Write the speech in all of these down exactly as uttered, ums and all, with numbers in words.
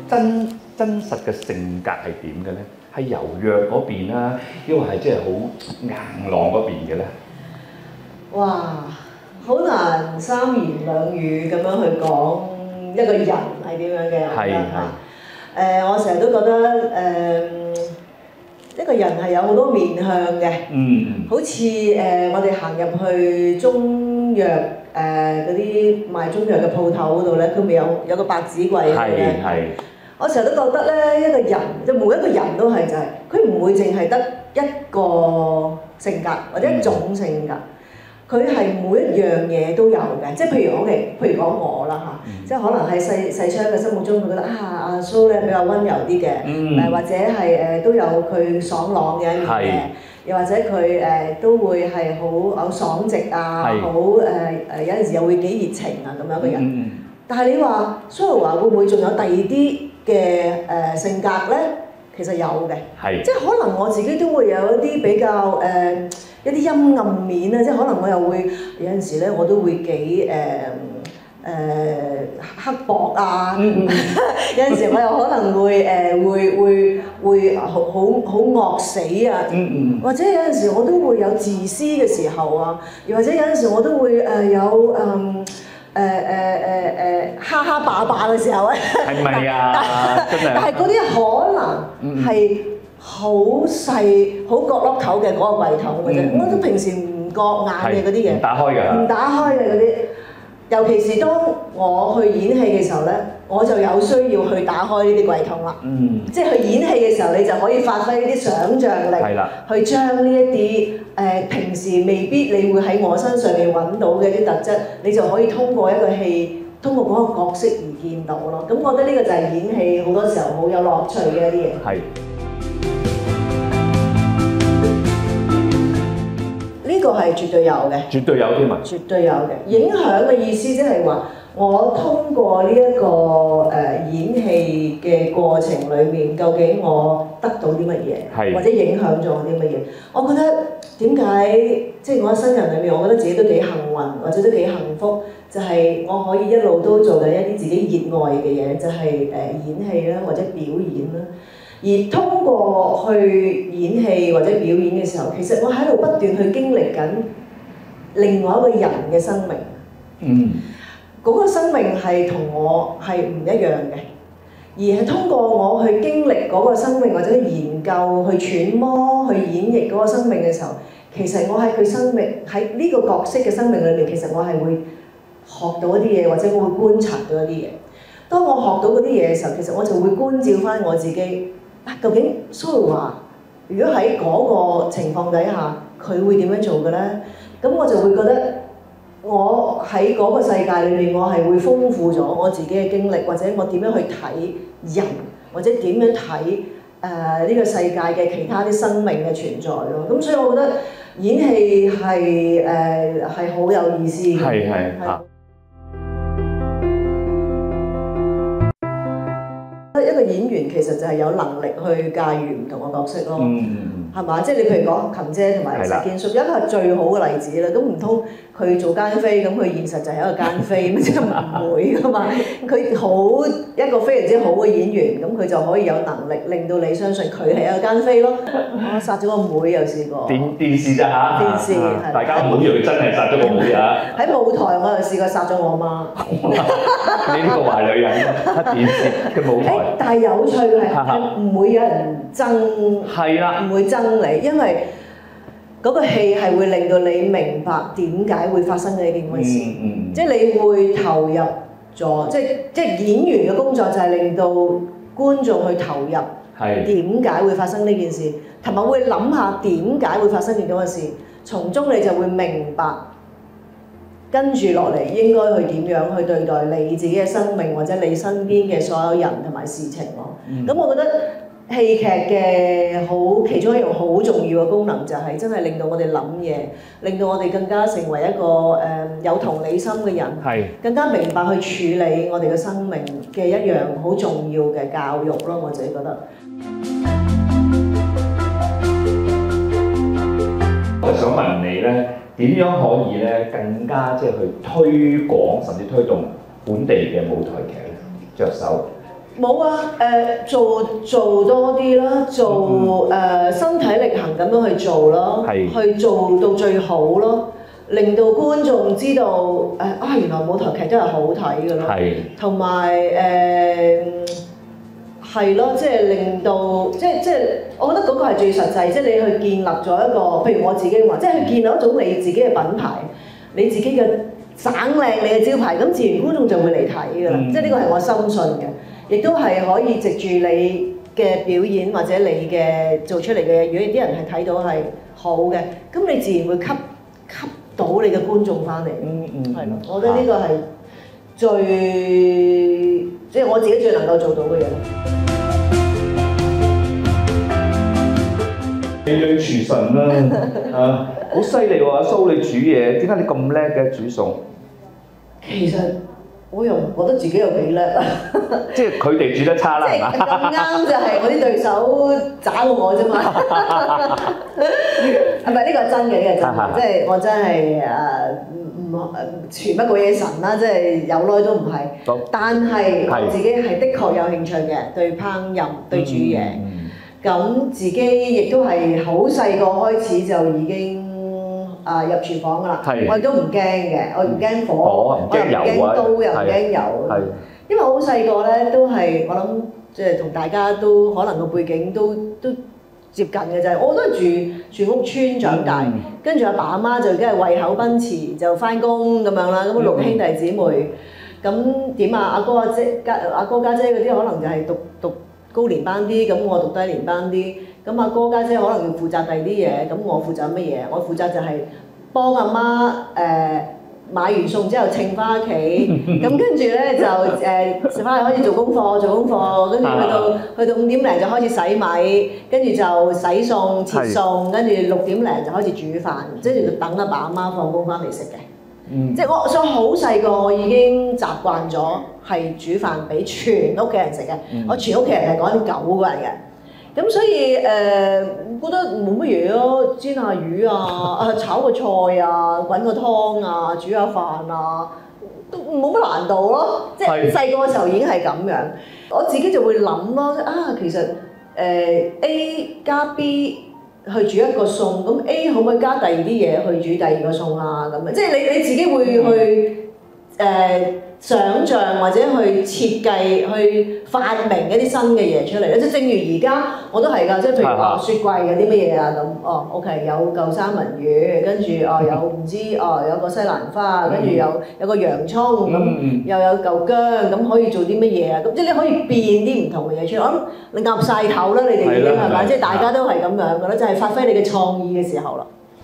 真真實嘅性格係點嘅咧？係柔弱嗰邊啦，抑或係即係好硬朗嗰邊嘅咧？ 哇！好難三言兩語咁樣去講一個人係點樣嘅， 係係誒，我成日都覺得誒、呃、一個人係有好多面向嘅， 嗯， 好似誒、呃、我哋行入去中藥誒嗰啲賣中藥嘅鋪頭嗰度咧，佢咪有有個百子櫃嘅， 係係。 我成日都覺得咧，一個人即係每一個人都係就係佢唔會淨係得一個性格或者一種性格。佢係每一樣嘢都有嘅，即係譬如我哋，譬如講我啦嚇，嗯、即係可能喺細細昌嘅心目中，佢覺得啊阿蘇咧比較溫柔啲嘅，誒、嗯、或者係誒都有佢爽朗嘅一面嘅，又或者佢誒都會係好有爽直啊，好誒誒有陣時又會幾熱情啊咁樣嘅人。嗯、但係你話蘇豪華會唔會仲有第二啲嘅誒性格咧？其實有嘅，是即係可能我自己都會有一啲比較誒。呃一啲陰暗面啊，即係可能我又會有陣時咧，我都會幾誒誒刻薄啊。嗯、有陣時我又可能會誒、呃、會會會好好好惡死啊。嗯嗯、或者有陣時我都會有自私嘅時候啊，又或者有陣時我都會誒有誒誒誒誒誒蝦蝦霸霸嘅時候咧。係咪啊？真係。但係嗰啲可能係。嗯好細、好角落頭嘅嗰個櫃桶嘅啫，嗯、我都平時唔覺眼嘅嗰啲嘢，唔打開㗎，唔打開嘅嗰啲。尤其是當我去演戲嘅時候咧，我就有需要去打開呢啲櫃桶啦。嗯，即係去演戲嘅時候，你就可以發揮呢啲想像力，係啦，去將呢一啲誒平時未必你會喺我身上面揾到嘅啲特質，你就可以通過一個戲，通過嗰個角色而見到咯。咁我覺得呢個就係演戲好多時候好有樂趣嘅一啲嘢。係。呢個係絕對有嘅，絕對有添嘛，絕對有嘅。影響嘅意思即係話，我通過呢、這、一個誒、呃、演戲嘅過程裏面，究竟我得到啲乜嘢，是或者影響咗我啲乜嘢？我覺得點解即係我一生人裏面，我覺得自己都幾幸運，或者都幾幸福，就係、是、我可以一路都做緊一啲自己熱愛嘅嘢，就係、是、誒演戲啦，或者表演啦。而通過去演戲或者表演嘅時候，其實我喺度不斷去經歷緊另外一個人嘅生命。嗯，嗰個生命係同我係唔一樣嘅，而係通過我去經歷嗰個生命或者研究、去揣摩、去演繹嗰個生命嘅時候，其實我喺佢生命喺呢個角色嘅生命裏面，其實我係會學到一啲嘢，或者我會觀察到一啲嘢。當我學到嗰啲嘢嘅時候，其實我就會觀照翻我自己。啊，究竟蘇豪華如果喺嗰個情況底下，佢會點樣做嘅咧？咁我就會覺得，我喺嗰個世界裏面，我係會豐富咗我自己嘅經歷，或者我點樣去睇人，或者點樣睇誒呢個世界嘅其他啲生命嘅存在咯。咁所以我覺得演戲係誒係好有意思嘅。係係嚇。一個演員其實就係有能力去駕馭唔同嘅角色咯，係嘛、嗯？即係你譬如講琴姐同埋石建淑，一個係最好嘅例子啦。咁唔通佢做奸妃，咁佢現實就係一個奸妃，咁即係唔會噶嘛？佢好一個非常之好嘅演員，咁佢就可以有能力令到你相信佢係一個奸妃咯。我殺咗個妹又試過。電電視咋嚇？電視係。大家唔好以為真係殺咗個妹啊！喺舞台我又試過殺咗我媽。你呢個壞女人，電視嘅舞台。但係有趣嘅係唔會有人憎，係啦，唔會憎你，因為嗰個戲係會令到你明白點解會發生呢件咁嘅事，嗯嗯、即係你會投入咗，即係即係演員嘅工作就係令到觀眾去投入，點解會發生呢件事，同埋會諗下點解會發生件咁嘅事，從中你就會明白。跟住落嚟應該去點樣去對待你自己嘅生命，或者你身邊嘅所有人同埋事情咯。咁、嗯、我覺得戲劇嘅好其中一樣好重要嘅功能就係真係令到我哋諗嘢，令到我哋更加成為一個誒、呃、有同理心嘅人，係更加明白去處理我哋嘅生命嘅一樣好重要嘅教育咯。我自己覺得。我想問你咧。點樣可以咧更加即係去推廣甚至推動本地嘅舞台劇咧？着手冇啊，誒、呃、做做多啲啦，做誒、嗯呃、身體力行咁樣去做咯，去做到最好咯，令到觀眾知道誒啊原來舞台劇都係好睇嘅咯，同埋誒係咯，即係令到即係即係，我覺得嗰個係最實際，即係你去建立咗一個，譬如我自己話，即係去建立一種你自己嘅品牌，你自己嘅省靚你嘅招牌，咁自然觀眾就會嚟睇㗎啦，嗯、即係呢個係我深信嘅。亦都係可以藉住你嘅表演或者你嘅做出嚟嘅嘢，如果啲人係睇到係好嘅，咁你自然會吸吸到你嘅觀眾翻嚟。嗯嗯，係咯，我覺得呢個係最即係我自己最能夠做到嘅嘢。 美女廚神啦，啊，好犀利喎！阿蘇你煮嘢，點解你咁叻嘅煮餸？ 其實我又唔覺得自己有幾叻啊！ 即係佢哋煮得差啦，係嘛？ 咁啱就係我啲對手渣過我啫嘛。係咪呢個係真嘅？呢個係真嘅，即係我真係誒唔唔全不過嘢神啦，即係有耐都唔係。但係我自己係的確有興趣嘅，對烹飪、對煮嘢。咁自己亦都係好細個開始就已經。啊！入廚房㗎啦，我亦都唔驚嘅，我唔驚火，我又唔驚刀，又唔驚油，因為我好細個咧，都係我諗即係同大家都可能個背景都都接近嘅就係，我都係住住屋村長大，跟住阿爸阿媽就梗係胃口奔馳，就翻工咁樣啦，咁六兄弟姊妹，咁點啊？阿哥阿姐家阿哥家姐嗰啲可能就係讀讀高年班啲，咁我讀低年班啲。咁阿哥家姐可能要負責第二啲嘢，咁我負責乜嘢？我負責就係幫阿媽誒買完餸之後稱翻屋企，咁跟住咧就誒食翻去開始做功課，做功課，跟住去到去到五點零就開始洗米，跟住就洗餸切餸，跟住六點零就開始煮飯，跟住就等阿爸阿媽放工翻嚟食嘅。嗯、即係我所以好細個我已經習慣咗係煮飯俾全屋企人食嘅，嗯、我全屋企人係講緊九個人嘅。咁所以誒、呃、覺得冇乜嘢咯，煎下魚啊，啊炒個菜啊，滾個湯啊，煮下飯啊，都冇乜難度咯。即係細個嘅時候已經係咁樣，我自己就會諗咯。啊，其實誒、呃、A 加 B 去煮一個餸，咁 A 可唔可以加第二啲嘢去煮第二個餸啊？咁樣即係你你自己會去誒。呃想像或者去設計、去發明一啲新嘅嘢出嚟咧，即係正如而家我都係㗎，即係譬如話雪櫃有啲乜嘢啊咁，哦 OK 有嚿三文魚，跟住哦有唔知哦有個西蘭花，跟住有有個洋葱咁，又有嚿薑咁可以做啲乜嘢啊？咁即係你可以變啲唔同嘅嘢出嚟。我諗你岌晒頭啦，你哋已經係咪？即係大家都係咁樣㗎啦，就係發揮你嘅創意嘅時候啦。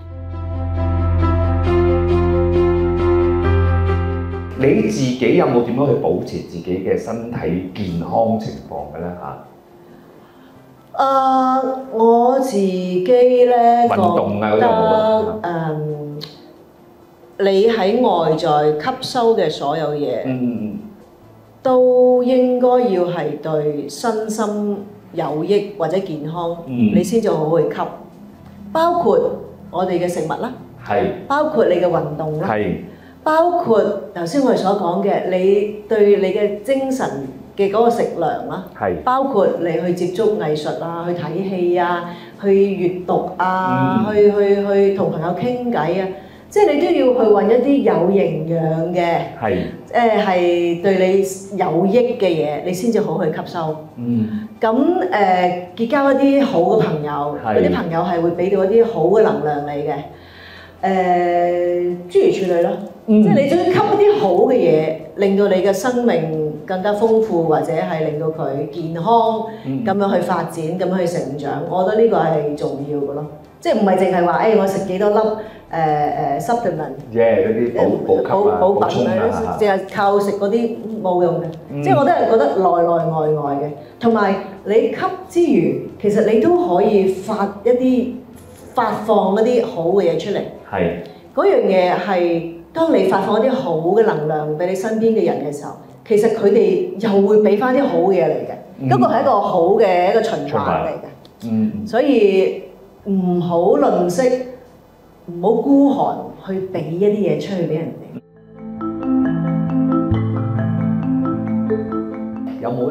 你自己有冇點樣去保持自己嘅身體健康情況嘅咧嚇？ 誒，我自己咧覺得誒，你喺外在吸收嘅所有嘢，嗯、都應該要係對身心有益或者健康，嗯、你先至好去吸。包括我哋嘅食物啦，係，包括你嘅運動啦，係。包括頭先我哋所講嘅，你對你嘅精神嘅嗰個食糧啦，係包括你去接觸藝術啊，去睇戲啊，去閱讀啊，嗯、去去去同朋友傾偈啊，即係你都要去揾一啲有營養嘅，係誒係對你有益嘅嘢，你先至好去吸收。嗯，咁誒、呃、結交一啲好嘅朋友，嗰啲朋友係會俾到一啲好嘅能量你嘅，誒、呃、諸如此類咯。嗯、即係你想吸一啲好嘅嘢，令到你嘅生命更加豐富，或者係令到佢健康咁、嗯、樣去發展，咁樣去成長。我覺得呢個係重要嘅咯。即係唔係淨係話誒我食幾多粒誒誒、呃、supplement，嗰啲補補補品啊，淨係靠食嗰啲冇用嘅。嗯、即係我都係覺得內內外外嘅。同埋你吸之餘，其實你都可以發一啲發放一啲好嘅嘢出嚟。係嗰樣嘢係。當你發放一啲好嘅能量俾你身邊嘅人嘅時候，其實佢哋又會俾翻啲好嘅嘢嚟嘅，嗰個係一個好嘅一個循環嚟嘅。嗯，所以唔好吝嗇，唔好孤寒去俾一啲嘢出去俾人哋。 有冇一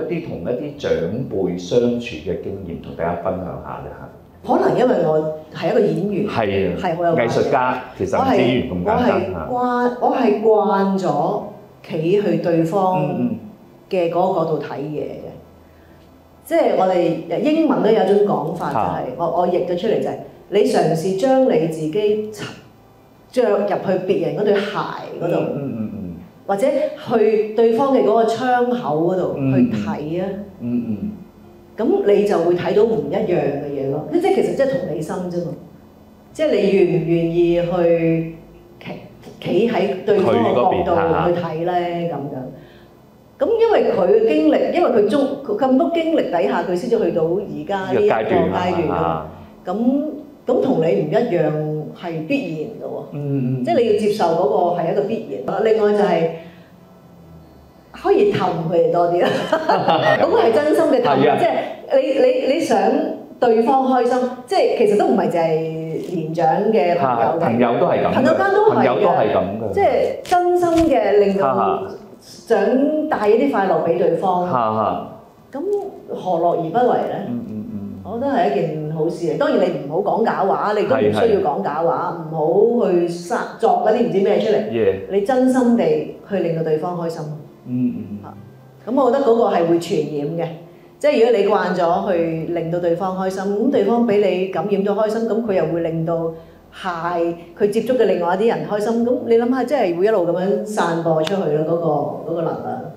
啲同一啲長輩相處嘅經驗，同大家分享下咧嚇？ 可能因為我係一個演員， 係啊， 係好有藝術家，其實唔止演員咁簡單嚇。 我係慣，我係慣咗企去對方嘅嗰個角度睇嘢嘅。即係我哋英文都有一種講法，就係我我譯咗出嚟就係你嘗試將你自己着入去別人嗰對鞋嗰度， 嗯嗯嗯， 或者去對方嘅嗰個窗口嗰度去睇啊， 嗯嗯， 咁你就會睇到唔一樣嘅嘢咯。即係其實即係同理心啫嘛，即係你願唔願意去企企喺對方嘅角度去睇咧咁樣。咁因為佢嘅經歷，因為佢中咁多經歷底下，佢先至去到而家呢一個階段啊。咁咁同你唔一樣係必然嘅喎。嗯嗯。即係你要接受嗰個係一個必然。另外就係可以氹佢哋多啲啦。咁係真心嘅氹，即係你你你想對方開心，即係其實都唔係淨係年長嘅朋友嘅。 朋友都係咁。 朋友間都係嘅。 朋友都係咁嘅。 即係真心嘅令到。想帶一啲快樂俾對方，咁何樂而不為咧？嗯嗯嗯，我覺得係一件好事嚟。當然你唔好講假話，你都唔需要講假話，唔好去撒作嗰啲唔知咩出嚟。Yeah. 你真心地去令到對方開心。嗯嗯。嚇，咁我覺得嗰個係會傳染嘅。即係如果你慣咗去令到對方開心，咁對方俾你感染到開心，咁佢又會令到下佢接觸嘅另外一啲人開心，咁你諗下，真係會一路咁樣散播出去咯，嗰個嗰個能量。